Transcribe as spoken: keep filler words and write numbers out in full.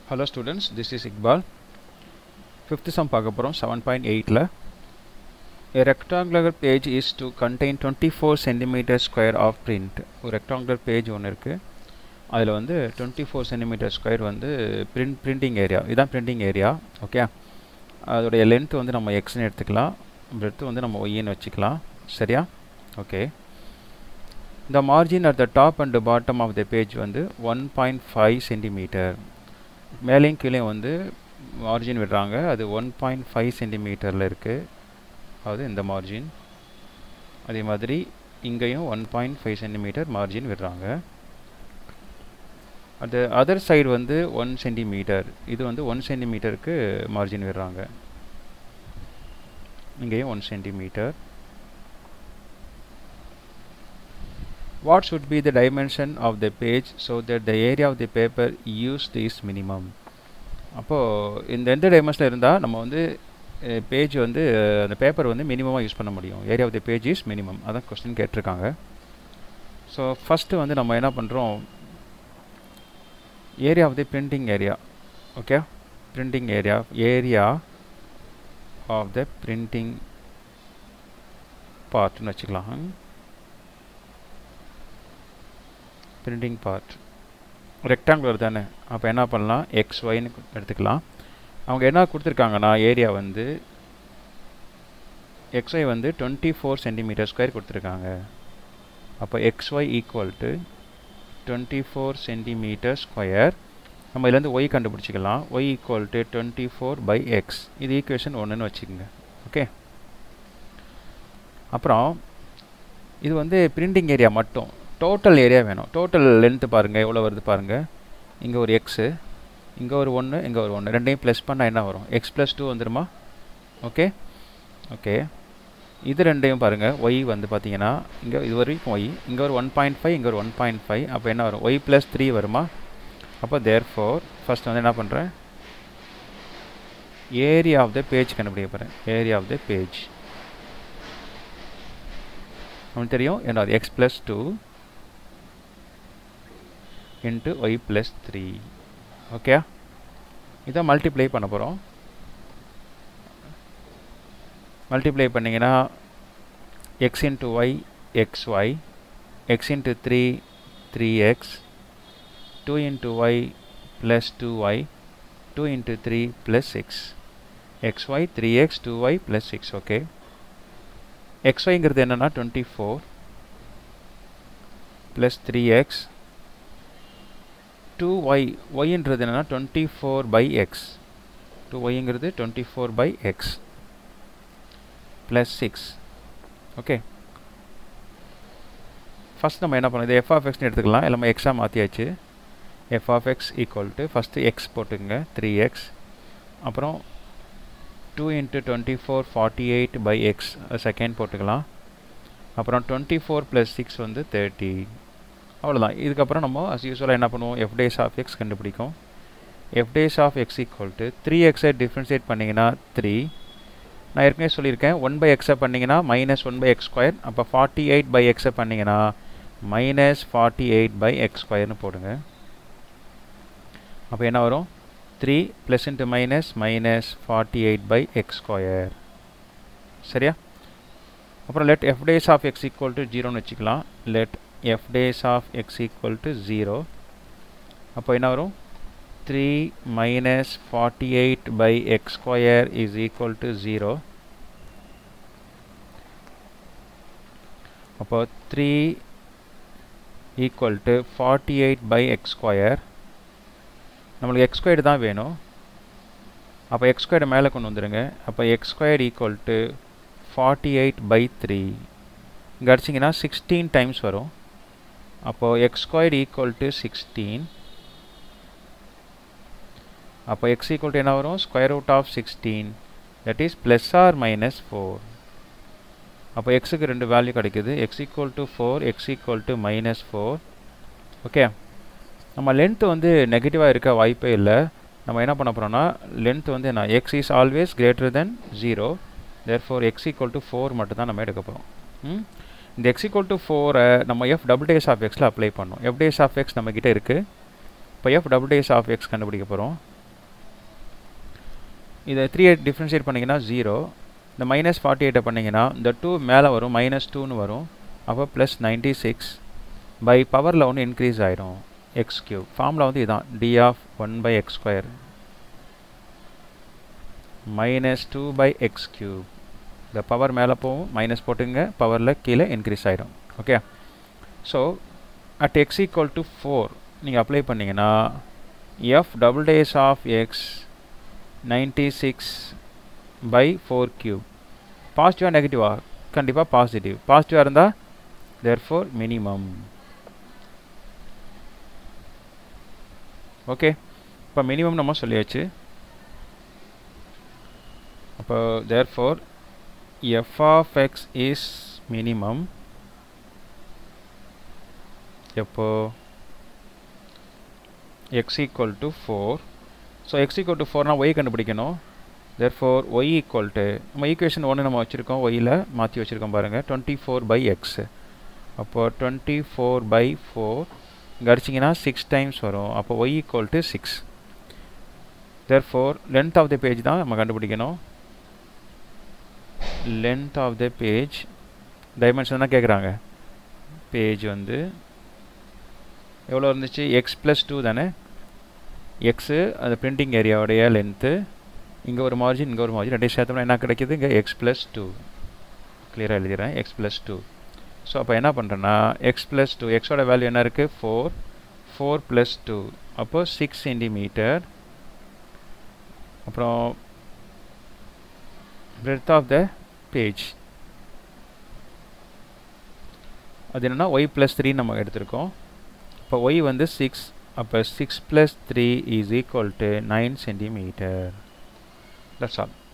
Hello students, this is Iqbal. Fifth sum பார்க்க போறோம் seven point eight ல. A rectangular page is to contain twenty-four centimeters square of print. ஒரு rectangular page ஒன்று இருக்கு. அதில் வந்து twenty-four centimeters square வந்து print printing area. இதான் printing area. ஓகே. அதோடைய length வந்து நம்ம x ன்னு எடுத்துக்கலாம். breadth வந்து நம்ம y ன்னு வச்சுக்கலாம். சரியா? Okay. The margin at the top and the bottom of the page வந்து one point five centimeter. மேலேயும் கீழே வந்து மார்ஜின் விடுறாங்க. அது one point five சென்டிமீட்டரில் இருக்குது. அது இந்த மார்ஜின். அதே மாதிரி இங்கேயும் one point five centimetre margin விடுறாங்க. அது அதர் சைடு வந்து one சென்டிமீட்டர். இது வந்து one சென்டிமீட்டருக்கு மார்ஜின் விடுறாங்க. இங்கேயும் one centimetre. What should be the dimension of the page so that the area of the paper used is minimum? அப்போது இந்த எந்த டைமென்ஷனில் இருந்தால் நம்ம வந்து பேஜ் வந்து அந்த பேப்பர் வந்து மினிமமாக யூஸ் பண்ண முடியும். Area of the page is minimum. அதான் கொஸ்டின் கேட்டிருக்காங்க. ஸோ ஃபஸ்ட்டு வந்து நம்ம என்ன பண்ணுறோம், area of the printing area. Okay, printing area area of the printing பார்ட்னு வச்சுக்கலாம். பிரிண்டிங் பார்ட் ரெக்டாங்குலர் தானே, அப்போ என்ன பண்ணலாம், எக்ஸ் ஒய்னு எடுத்துக்கலாம். அவங்க என்ன கொடுத்துருக்காங்கன்னா ஏரியா வந்து எக்ஸ்ஒய் வந்து டுவெண்ட்டி ஃபோர் சென்டிமீட்டர் ஸ்கொயர் கொடுத்துருக்காங்க. அப்போ x y equal to twenty four centimetre square. நம்ம இதுலேருந்து ஒய் கண்டுபிடிச்சிக்கலாம். Y equal to twenty four by x. இது ஈக்குவேஷன் ஒன்றுன்னு வச்சுக்கோங்க. ஓகே, அப்புறம் இது வந்து பிரிண்டிங் ஏரியா மட்டும். டோட்டல் ஏரியா வேணும். டோட்டல் லென்த்து பாருங்கள் எவ்வளோ வருது பாருங்கள். இங்கே ஒரு எக்ஸு, இங்கே ஒரு ஒன்று, இங்கே ஒரு ஒன்று, ரெண்டையும் ப்ளஸ் பண்ணால் என்ன வரும், எக்ஸ் ப்ளஸ் டூ வந்துடுமா. ஓகே ஓகே இது ரெண்டையும் பாருங்கள். ஒய் வந்து பார்த்தீங்கன்னா இங்கே இது வரைக்கும் ஒய், இங்கே ஒரு ஒன் பாயிண்ட் ஃபைவ், இங்கே ஒரு ஒன் பாயிண்ட் ஃபைவ். அப்போ என்ன வரும், ஒய் ப்ளஸ் த்ரீ வருமா. அப்போ தேர் ஃபோர் ஃபஸ்ட் வந்து என்ன பண்ணுறேன், ஏரியா ஆஃப் த பேஜ் கண்டுபிடிக்க போகிறேன். ஏரியா ஆஃப் த பேஜ் நமக்கு தெரியும் என்னது, x plus two into y plus three. Okay, இதை மல்டிப்ளை பண்ண போகிறோம். மல்டிப்ளை பண்ணிங்கன்னா x into y xy, x into three three x, two into y plus two y, two into three plus six, xy three x two y plus six. Okay, xyங்கிறது என்னன்னா twenty four plus three x two y, yன்றது என்னன்னா twenty four by x, two yங்கிறது twenty four by x plus six. Okay, first நம்ம என்ன பண்ணோம், இது f of x ன்னு எடுத்துக்கலாம். எல்லாமே எக்ஸாக மாற்றியாச்சு. f of x equal to first x போட்டுங்க த்ரீ எக்ஸ், அப்புறம் two into twenty four forty eight by x second போட்டுக்கலாம். அப்புறம் டுவெண்ட்டி ஃபோர் ப்ளஸ் சிக்ஸ் வந்து தேர்ட்டி. அவ்வளோதான். இதுக்கப்புறம் நம்ம அஸ் யூஸ்வலாக என்ன பண்ணுவோம், எஃப் டேஸ் ஆஃப் எக்ஸ் கண்டுபிடிக்கும். F dash of x equal to three எக்ஸை டிஃப்ரென்ஷியேட் பண்ணிங்கன்னா த்ரீ. நான் ஏற்கனவே சொல்லியிருக்கேன், ஒன் பை எக்ஸை பண்ணிங்கன்னா minus one by x square. அப்போ ஃபார்ட்டி எயிட் பை எக்ஸை பண்ணிங்கன்னா minus forty eight by x ஸ்கொயர்னு போடுங்க. அப்போ என்ன வரும், three plus into minus minus forty eight by x square. சரியா? அப்புறம் let f dash of x equal to ஜீரோன்னு வச்சுக்கலாம். Let f days of x equal to zero. அப்போ என்ன வரும், three minus forty eight by x square is equal to zero. அப்போ three equal to forty eight by x square. நம்மளுக்கு x squared தான் வேணும். அப்போ x squared மேலே கொண்டு வந்துடுங்க. அப்போ x squared equal to forty eight by three. இங்கே அடிச்சிங்கன்னா சிக்ஸ்டீன் டைம்ஸ் வரும். அப்போது x squared equal to sixteen. அப்போ எக்ஸ் ஈக்குவல் டு என்ன வரும், square root of sixteen, that is plus or minus four. அப்போ எக்ஸுக்கு ரெண்டு வேல்யூ கிடைக்குது, x equal to four, x equal to minus four. Okay, நம்ம லென்த்து வந்து நெகட்டிவாக இருக்க வாய்ப்பே இல்லை. நம்ம என்ன பண்ண போகிறோம்னா, லென்த் வந்து என்ன, x is always greater than zero, therefore x equal to four மட்டும் தான் நம்ம எடுக்க போகிறோம். இந்த x equal to ஃபோரை நம்ம f double days of xல அப்ளை பண்ணோம். f days of x நம்ம கிட்ட இருக்குது. இப்போ f double days of x கண்டுபிடிக்க போகிறோம். இதை த்ரீ டிஃப்ரென்ஷியேட் பண்ணிங்கன்னா ஜீரோ. இந்த மைனஸ் ஃபார்ட்டி எயிட்டை பண்ணிங்கன்னா இந்த டூ மேலே வரும், மைனஸ் டூன்னு வரும். அப்போ ப்ளஸ் நைன்டி சிக்ஸ் பை பவரில் ஒன்று இன்க்ரீஸ் ஆகிடும், எக்ஸ் கியூப். ஃபார்முலா வந்து இதுதான், d of one by x square minus two by x cube. இந்த பவர் மேலே போகும், மைனஸ் போட்டுங்க, பவரில் கீழே இன்க்ரீஸ் ஆகிடும். Okay, so at x equal to four நீங்கள் அப்ளை பண்ணிங்கன்னா f double dash of x ninety six by four cube. பாசிட்டிவாக நெகட்டிவா? கண்டிப்பாக பாசிட்டிவ். பாசிட்டிவாக இருந்தால் therefore minimum. ஓகே, இப்போ மினிமம் நம்ம சொல்லியாச்சு. அப்போ therefore f of x is minimum எப்போ x equal to four. So x equal to four னா y கண்டுபிடிக்கணும். therefore y equal to, நம்ம ஈக்குவேஷன் ஒன்று நம்ம வச்சுருக்கோம், ஒய்யில் மாற்றி வச்சுருக்கோம் பாருங்கள், டுவெண்ட்டி ஃபோர் பை எக்ஸ். அப்போ டுவெண்ட்டி ஃபோர் பை ஃபோர் இங்கே அடிச்சிங்கன்னா சிக்ஸ் டைம்ஸ் வரும். அப்போ y equal to six. therefore length of the page தான் நம்ம கண்டுபிடிக்கணும். length of the page dimension தான் கேட்குறாங்க. பேஜ் வந்து எவ்வளோ இருந்துச்சு? எக்ஸ் ப்ளஸ் டூ தானே. எக்ஸு அந்த பிரிண்டிங் ஏரியாவுடைய லென்த்து, இங்கே ஒரு மார்ஜின் இங்கே ஒரு மார்ஜின், ரெண்டையும் சேர்த்தோம்னா என்ன கிடைக்கிது? இங்கே எக்ஸ் ப்ளஸ் டூ. கிளியராக எழுதிடுறேன், எக்ஸ் ப்ளஸ் டூ. ஸோ அப்போ என்ன பண்ணுறேன்னா எக்ஸ் ப்ளஸ் டூ, எக்ஸோட வேல்யூ என்ன இருக்குது? ஃபோர். ஃபோர் ப்ளஸ் டூ அப்போது சிக்ஸ் சென்டிமீட்டர். அப்புறம் breadth of the page அது என்னென்னா ஒய் ப்ளஸ் த்ரீ நம்ம எடுத்திருக்கோம். இப்போ ஒய் வந்து சிக்ஸ். அப்போ six plus three is equal to nine centimetre. That's all.